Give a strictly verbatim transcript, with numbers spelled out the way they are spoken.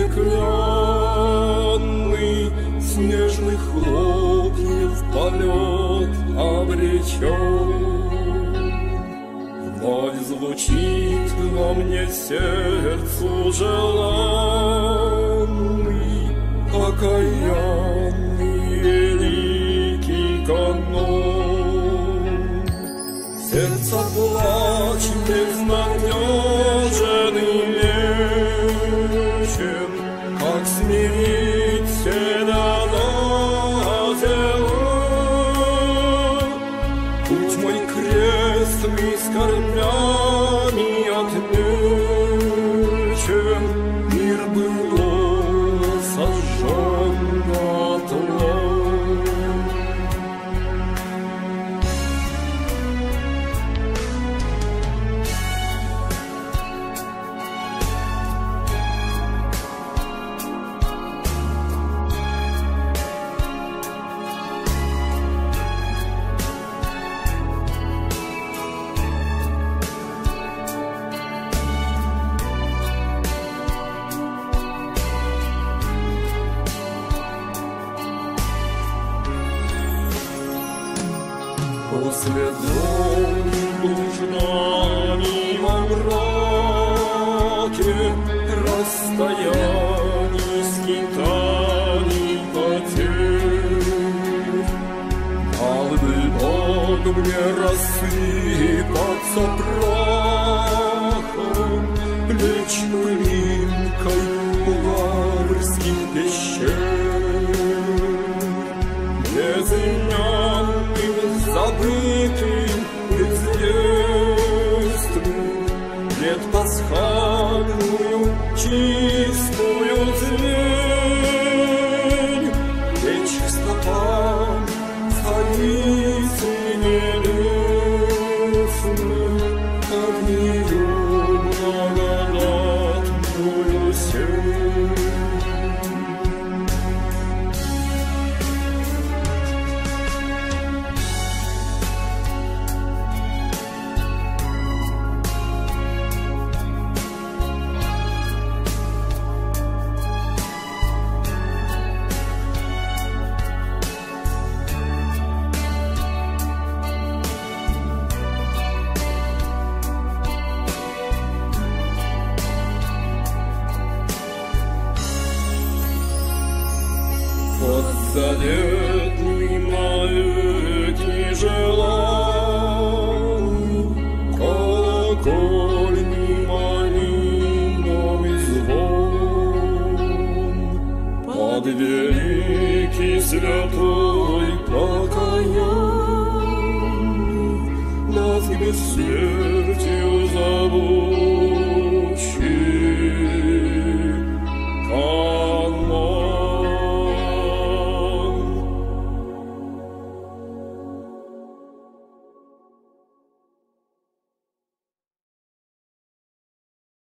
стеклянный, снежных хлопьев полет обречен. Вновь звучит во мне сердцу желанный, окаянный великий канон. Сердце плач безнадежен и вечен, как смирить седана дела. Путь мой крестный скорбями отмечен, мир был сожжен дотла. После долгих блужданий во мраке, расстояний, скитаний, потерь, дал бы Бог мне рассыпаться прахом, лечь пылинкой лаврских пещер, безымянным, забытым, безвестным, предпасхальную чистую день, лечь к стопам царицы небесной, под ее благодатную сень. Под заветный навеки желанный, колокольный малиновый звон, под великий святой покаянный, нас к бессмертию зовут.